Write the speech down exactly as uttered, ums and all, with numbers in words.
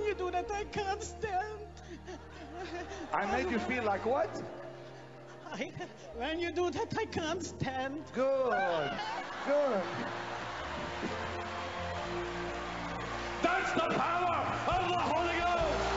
you do that, I can't stand. I made you feel like what? I, when you do that, I can't stand. Good. Good.